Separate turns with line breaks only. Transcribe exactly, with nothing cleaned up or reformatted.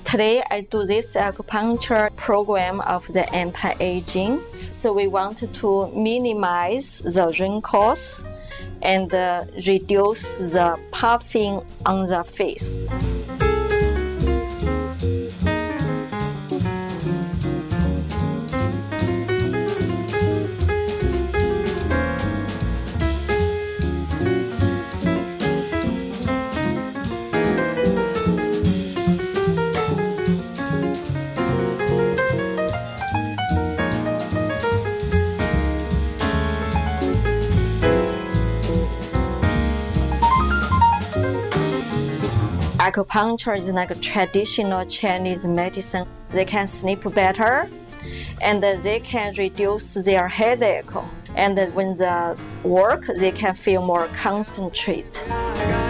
Today, I do this acupuncture program of the anti-aging. So we want to minimize the wrinkles and uh, reduce the puffing on the face. Acupuncture is like a traditional Chinese medicine. They can sleep better and they can reduce their headache. And when they work, they can feel more concentrated.